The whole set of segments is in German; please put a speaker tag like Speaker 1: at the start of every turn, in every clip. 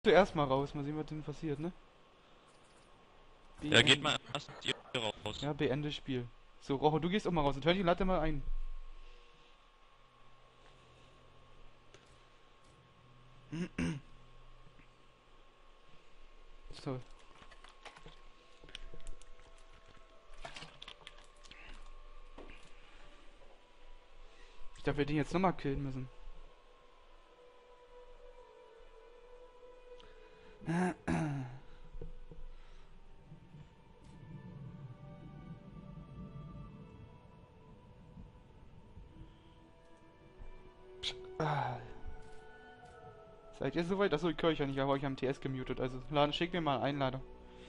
Speaker 1: Zuerst mal raus, mal sehen, was denn passiert, ne?
Speaker 2: Ja, geht mal erst ihr raus.
Speaker 1: Ja, beende Spiel. So, Rocho, du gehst auch mal raus und Hörnchen, lade mal ein. So. Ich glaube, wir den jetzt nochmal killen müssen. Seid ihr soweit? Achso, ich höre euch ja nicht, aber euch am TS gemutet. Also, schickt mir mal eine Einladung.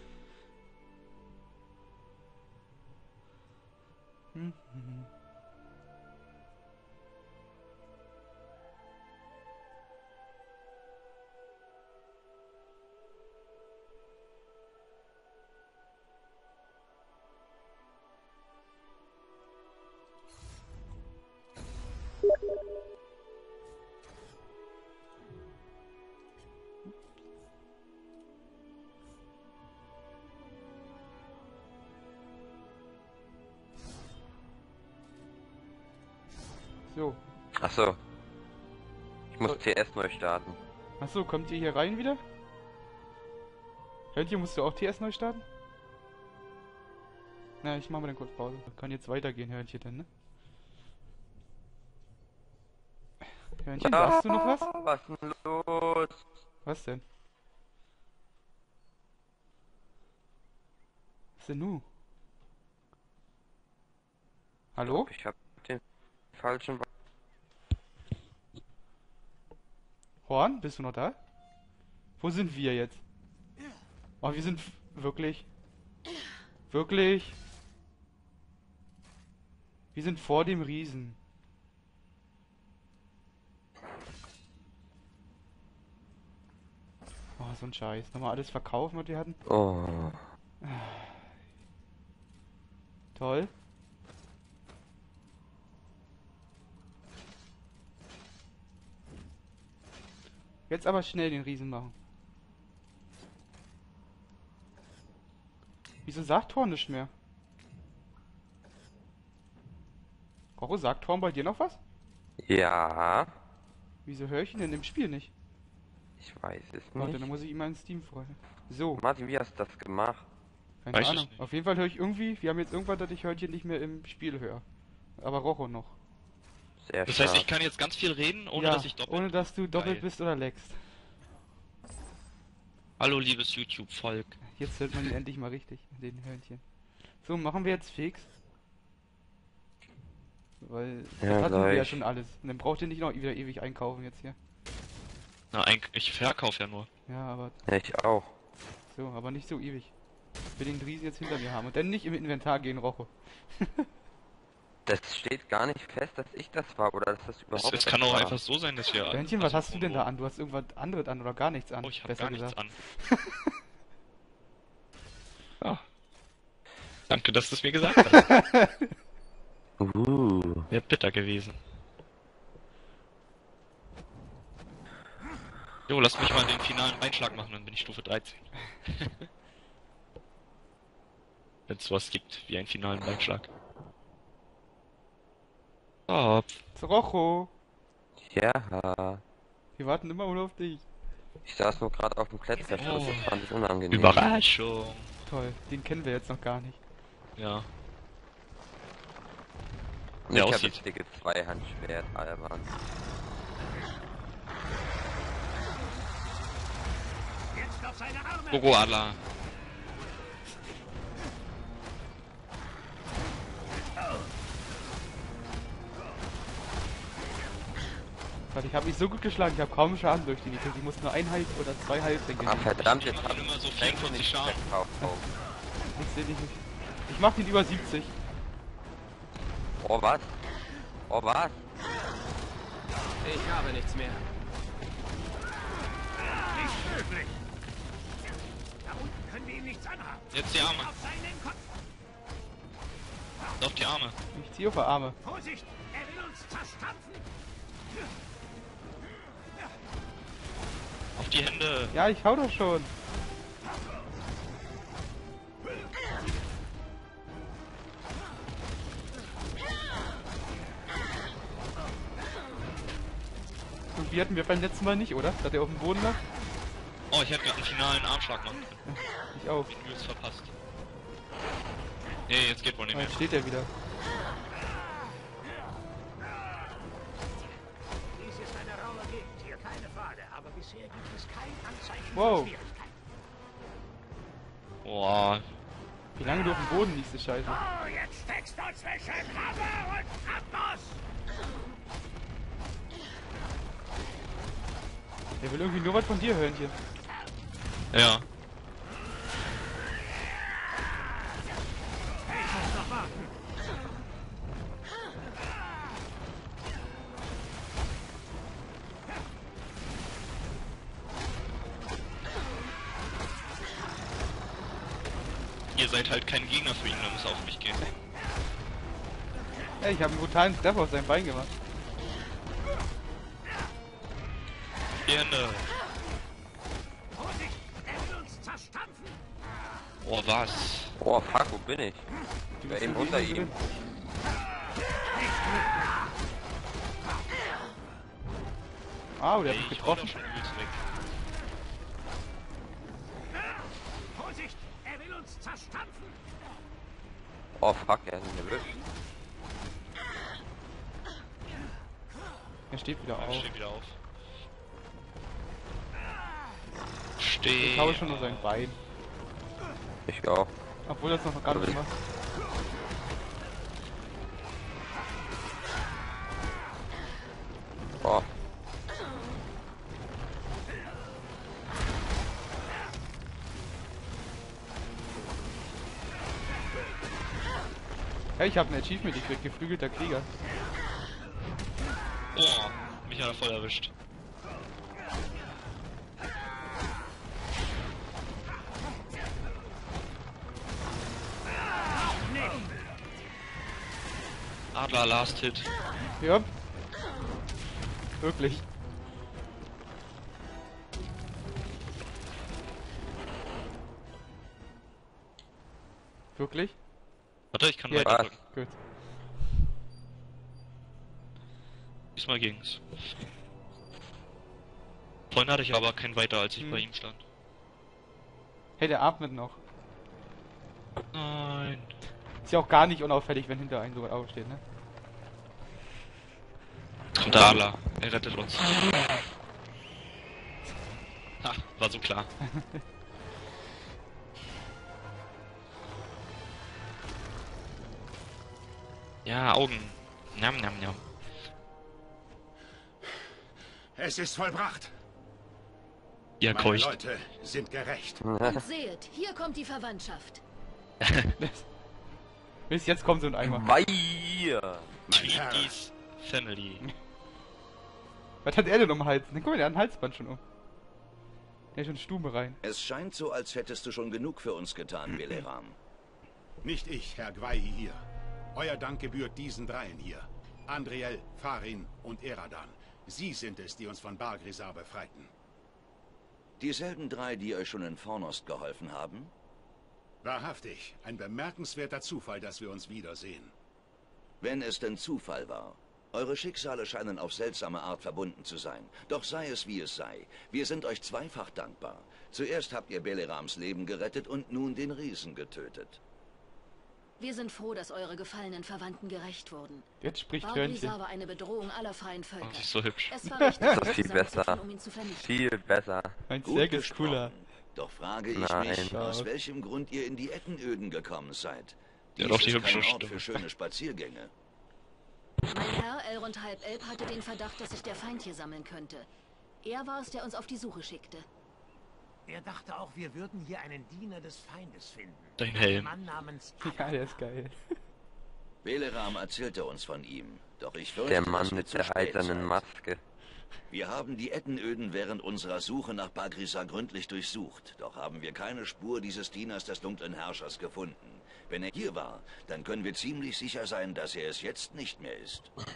Speaker 1: So.
Speaker 3: Achso. Ich muss TS neu starten.
Speaker 1: Achso, kommt ihr hier rein wieder? Hörnchen, musst du auch TS neu starten? Na, ich mach mal dann kurz Pause. Kann jetzt weitergehen, Hörnchen, dann, ne? Hörnchen, hast du noch was?
Speaker 3: Was ist denn los?
Speaker 1: Was denn? Was denn nu? Hallo?
Speaker 3: Ich hab den falschen...
Speaker 1: Horn, bist du noch da? Wo sind wir jetzt? Oh, wir sind wirklich... Wirklich? Wir sind vor dem Riesen. Oh, so ein Scheiß. Nochmal alles verkaufen, was wir hatten.
Speaker 3: Oh.
Speaker 1: Toll. Jetzt aber schnell den Riesen machen. Wieso sagt Horn nicht mehr? Rocho, sagt Horn bei dir noch was?
Speaker 3: Ja.
Speaker 1: Wieso höre ich ihn denn im Spiel nicht?
Speaker 3: Ich weiß es
Speaker 1: Warte,
Speaker 3: nicht.
Speaker 1: dann muss ich ihm meinen Steam freuen. So,
Speaker 3: Martin, wie hast du das gemacht?
Speaker 1: keine
Speaker 2: Weiß ich
Speaker 1: Ahnung.
Speaker 2: nicht.
Speaker 1: Auf jeden Fall höre ich irgendwie, wir haben jetzt irgendwann, dass ich Hörnchen nicht mehr im Spiel höre. Aber Rocho noch.
Speaker 3: Sehr
Speaker 2: Das heißt,
Speaker 3: stark.
Speaker 2: ich kann jetzt ganz viel reden, ohne
Speaker 1: Ja,
Speaker 2: dass ich doppelt...
Speaker 1: ohne dass du doppelt
Speaker 2: Geil.
Speaker 1: bist oder leckst.
Speaker 2: Hallo, liebes YouTube-Volk.
Speaker 1: Jetzt hört man ihn endlich mal richtig, den Hörnchen. So, machen wir jetzt fix. Weil
Speaker 3: Ja,
Speaker 1: das hatten wir ja
Speaker 3: gleich.
Speaker 1: schon alles. Und dann braucht ihr nicht noch wieder ewig einkaufen jetzt hier.
Speaker 2: Na, ich verkaufe ja nur.
Speaker 1: Ja, aber
Speaker 3: Ja, ich auch.
Speaker 1: so, aber nicht so ewig. Ich will den Riesen jetzt hinter mir haben und dann nicht im Inventar gehen, Rocho.
Speaker 3: Das steht gar nicht fest, dass ich das war oder dass das überhaupt
Speaker 2: Es
Speaker 3: das
Speaker 2: kann auch
Speaker 3: war.
Speaker 2: einfach so sein, dass wir...
Speaker 1: Hörnchen, was hast du denn da an? Du hast irgendwas anderes an oder gar nichts an?
Speaker 2: Oh, ich habe
Speaker 1: besser
Speaker 2: gar nichts
Speaker 1: gesagt.
Speaker 2: an. Ja. Danke, dass du es mir gesagt hast. Wäre bitter gewesen. Jo, lass mich mal den finalen Einschlag machen, dann bin ich Stufe 13. Wenn es was gibt, wie einen finalen Einschlag. Top.
Speaker 1: Rocho,
Speaker 3: Ja.
Speaker 1: wir warten immer nur auf dich.
Speaker 3: Ich saß nur gerade auf dem Klettverschluss,
Speaker 2: Oh.
Speaker 3: das fand ich unangenehm.
Speaker 2: Überraschung.
Speaker 1: Toll, den kennen wir jetzt noch gar nicht.
Speaker 2: Ja.
Speaker 3: Und
Speaker 2: Der
Speaker 3: ich hab
Speaker 2: aussieht.
Speaker 3: das dicke Zweihandschwert, albern.
Speaker 2: Gogo Allah.
Speaker 1: Warte, ich habe mich so gut geschlagen, ich habe kaum Schaden durch die gekriegt. Ich muss nur ein Heil oder zwei Heiltränke
Speaker 3: Ah,
Speaker 1: nehmen.
Speaker 3: verdammt,
Speaker 2: Ich
Speaker 3: jetzt
Speaker 2: mach
Speaker 3: hab
Speaker 2: immer so
Speaker 3: ich
Speaker 2: 44 Schaden.
Speaker 1: Jetzt seh ich nicht. Ich mach den über 70.
Speaker 3: Oh, was? Oh, was?
Speaker 4: Ich habe nichts mehr.
Speaker 5: Nicht möglich. Da unten können wir ihm nichts anhaben.
Speaker 2: Jetzt die Arme.
Speaker 5: Auf seinen Kopf.
Speaker 2: Auf die Arme.
Speaker 1: Ich ziehe auf die Arme.
Speaker 5: Vorsicht, er will uns zerstampfen.
Speaker 2: Auf die Hände.
Speaker 1: Ja, ich hau doch schon. Und die hatten wir beim letzten Mal nicht, oder? Da der auf dem Boden lag?
Speaker 2: Oh, ich hätte gerade einen finalen Armschlag machen können.
Speaker 1: Ich auch.
Speaker 2: Ich hab's verpasst. Nee, jetzt geht wohl nicht
Speaker 1: Ah,
Speaker 2: mehr.
Speaker 1: jetzt steht er wieder.
Speaker 5: Dies ist eine raue Gegend hier, keine Frage. Aber bisher gibt es kein Anzeichen
Speaker 1: Wow.
Speaker 5: von Schwierigkeiten.
Speaker 2: Boah.
Speaker 1: Wie lange du auf dem Boden liegst, ist scheiße.
Speaker 5: Oh, jetzt steckst du zwischen Hammer und Abnuss!
Speaker 1: Der will irgendwie nur was von dir hören hier.
Speaker 2: Ja.
Speaker 5: Ich muss noch warten.
Speaker 2: Ihr seid halt kein Gegner für ihn, da muss er auf mich gehen.
Speaker 1: Ey, ich habe einen brutalen Treffer auf sein Bein gemacht.
Speaker 2: Die Hände.
Speaker 5: Vorsicht, er will uns zerstampfen!
Speaker 2: Oh, was?
Speaker 3: Oh fuck, wo bin ich?
Speaker 1: Du
Speaker 3: Ja,
Speaker 1: bist
Speaker 3: eben
Speaker 1: so
Speaker 3: unter
Speaker 1: gegen
Speaker 3: ihm.
Speaker 1: drin. Ah, der hat mich
Speaker 2: Ich hau doch
Speaker 1: getroffen.
Speaker 2: schon übelst weg.
Speaker 5: Vorsicht, er will uns zerstampfen!
Speaker 3: Oh fuck, er hat mich erwischt.
Speaker 1: Er steht wieder auf.
Speaker 2: Steh wieder auf. Steh.
Speaker 1: Ich hau schon nur sein Bein.
Speaker 3: Ich auch.
Speaker 1: Obwohl das noch gar nicht macht.
Speaker 3: Oh.
Speaker 1: Hey, ich habe ein Achievement gekriegt, geflügelter Krieger.
Speaker 2: Oh, mich hat er voll erwischt. Adler Last Hit.
Speaker 1: Ja. Wirklich. Wirklich?
Speaker 2: Warte, ich kann
Speaker 1: Ja.
Speaker 2: weiter drücken.
Speaker 1: Gut.
Speaker 2: Diesmal ging's. Vorhin hatte ich aber kein weiter, als ich
Speaker 1: Hm.
Speaker 2: bei ihm stand.
Speaker 1: Hey, der atmet noch.
Speaker 2: Nein.
Speaker 1: Ist ja auch gar nicht unauffällig, wenn hinter einem sogar aufsteht, ne?
Speaker 2: Kommt der Adler. Er rettet uns. Ha, war so klar. Ja, Augen. Njam, njam, njam.
Speaker 5: Es ist vollbracht.
Speaker 2: Ja,
Speaker 5: Meine
Speaker 2: keucht.
Speaker 5: Leute sind gerecht.
Speaker 6: Und seht, hier kommt die Verwandtschaft.
Speaker 1: Bis jetzt kommt so ein Eimer.
Speaker 3: Weiher.
Speaker 5: Mein Herr,
Speaker 2: Tweeties Family.
Speaker 1: Was hat er denn um den Hals? Ne, guck mal, der hat ein Halsband schon um. Der ist schon Stube rein.
Speaker 7: Es scheint so, als hättest du schon genug für uns getan, Beleram.
Speaker 5: nicht ich, Herr Gwai hier. Euer Dank gebührt diesen dreien hier. Andriel, Farin und Eradan. Sie sind es, die uns von Bargrisar befreiten.
Speaker 7: Dieselben drei, die euch schon in Fornost geholfen haben?
Speaker 5: Wahrhaftig, ein bemerkenswerter Zufall, dass wir uns wiedersehen.
Speaker 7: Wenn es denn Zufall war. Eure Schicksale scheinen auf seltsame Art verbunden zu sein. Doch sei es wie es sei, wir sind euch zweifach dankbar. Zuerst habt ihr Belerams Leben gerettet und nun den Riesen getötet.
Speaker 6: Wir sind froh, dass eure gefallenen Verwandten gerecht wurden.
Speaker 1: Jetzt spricht
Speaker 6: Bargrisar
Speaker 1: Hörnchen.
Speaker 6: war eine Bedrohung aller freien Völker.
Speaker 2: Und sie ist so hübsch.
Speaker 6: Es war richtig,
Speaker 3: Das ist viel
Speaker 6: zusammen zu
Speaker 3: besser.
Speaker 6: tun, um ihn zu vernichten.
Speaker 3: Viel besser.
Speaker 1: Mein
Speaker 7: Gut
Speaker 1: Zwerg ist cooler.
Speaker 7: gesprochen. Doch frage ich
Speaker 3: Nein.
Speaker 7: mich, aus
Speaker 1: Ja.
Speaker 7: welchem Grund ihr in die Ettenöden gekommen seid.
Speaker 2: Ja,
Speaker 7: Dies
Speaker 2: doch, die
Speaker 7: ist
Speaker 2: hübsche
Speaker 7: kein Ort
Speaker 2: Stimme.
Speaker 7: für schöne Spaziergänge.
Speaker 6: Mein Herr, Elrond Halbelb, hatte den Verdacht, dass sich der Feind hier sammeln könnte. Er war es, der uns auf die Suche schickte.
Speaker 5: Er dachte auch, wir würden hier einen Diener des Feindes finden.
Speaker 2: Dein
Speaker 5: Ein
Speaker 2: Helm.
Speaker 5: Mann namens
Speaker 1: Ja, der ist geil.
Speaker 7: Beleram erzählte uns von ihm. Doch ich fürchte,
Speaker 3: Der
Speaker 7: dass
Speaker 3: Mann
Speaker 7: ihr
Speaker 3: mit
Speaker 7: zu
Speaker 3: der
Speaker 7: spät
Speaker 3: eisernen
Speaker 7: seid.
Speaker 3: Maske.
Speaker 7: Wir haben die Ettenöden während unserer Suche nach Bargrisar gründlich durchsucht. Doch haben wir keine Spur dieses Dieners des dunklen Herrschers gefunden. Wenn er hier war, dann können wir ziemlich sicher sein, dass er es jetzt nicht mehr ist.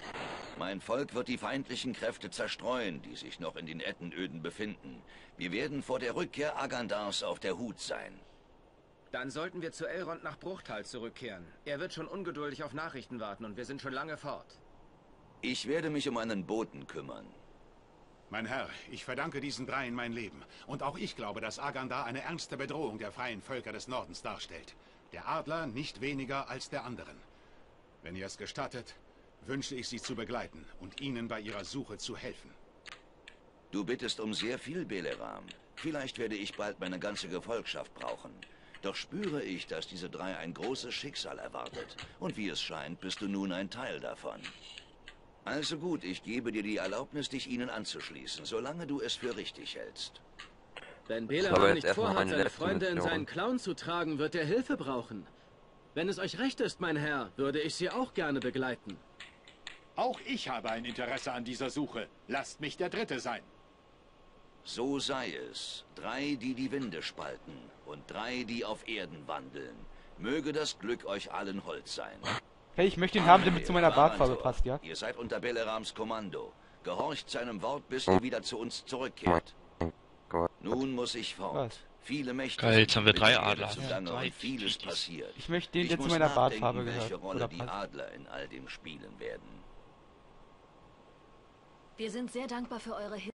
Speaker 7: Mein Volk wird die feindlichen Kräfte zerstreuen, die sich noch in den Ettenöden befinden. Wir werden vor der Rückkehr Agandars auf der Hut sein.
Speaker 4: Dann sollten wir zu Elrond nach Bruchtal zurückkehren. Er wird schon ungeduldig auf Nachrichten warten und wir sind schon lange fort.
Speaker 7: Ich werde mich um einen Boten kümmern.
Speaker 5: Mein Herr, ich verdanke diesen dreien mein Leben. Und auch ich glaube, dass Agandar eine ernste Bedrohung der freien Völker des Nordens darstellt. Der Adler nicht weniger als der anderen. Wenn ihr es gestattet, wünsche ich Sie zu begleiten und Ihnen bei Ihrer Suche zu helfen.
Speaker 7: Du bittest um sehr viel, Beleram. Vielleicht werde ich bald meine ganze Gefolgschaft brauchen. Doch spüre ich, dass diese drei ein großes Schicksal erwartet. Und wie es scheint, bist du nun ein Teil davon. Also gut, ich gebe dir die Erlaubnis, dich ihnen anzuschließen, solange du es für richtig hältst.
Speaker 8: Wenn
Speaker 3: Aber
Speaker 8: Beleram
Speaker 3: jetzt
Speaker 8: nicht
Speaker 3: erstmal
Speaker 8: vorhat,
Speaker 3: meine
Speaker 8: seine
Speaker 3: letzte
Speaker 8: Freunde in
Speaker 3: Mission.
Speaker 8: seinen Clown zu tragen, wird er Hilfe brauchen. Wenn es euch recht ist, mein Herr, würde ich Sie auch gerne begleiten.
Speaker 9: Auch ich habe ein Interesse an dieser Suche. Lasst mich der Dritte sein.
Speaker 7: So sei es. 3, die die Winde spalten und 3, die auf Erden wandeln. Möge das Glück euch allen hold sein.
Speaker 1: Hey, ich möchte ihn haben, damit zu meiner Bartfarbe passt, ja?
Speaker 7: Ihr seid unter Belerams Kommando. Gehorcht seinem Wort, bis ihr wieder zu uns zurückkehrt. Nun muss ich fort.
Speaker 1: Was?
Speaker 7: Viele Mächte
Speaker 2: Geil, jetzt
Speaker 7: sind
Speaker 2: haben wir
Speaker 7: mit
Speaker 2: 3
Speaker 7: der Erde
Speaker 2: Adler.
Speaker 7: zugange
Speaker 2: Ja, 3
Speaker 7: und vieles
Speaker 2: Titis.
Speaker 7: passiert.
Speaker 1: Ich möchte den,
Speaker 7: Ich
Speaker 1: der zu
Speaker 7: muss
Speaker 1: meiner
Speaker 7: nachdenken,
Speaker 1: Bartfarbe
Speaker 7: welche
Speaker 1: gehört.
Speaker 7: Rolle
Speaker 1: Oder
Speaker 7: die
Speaker 1: passt.
Speaker 7: Adler in all dem spielen werden.
Speaker 6: Wir sind sehr dankbar für eure Hilfe.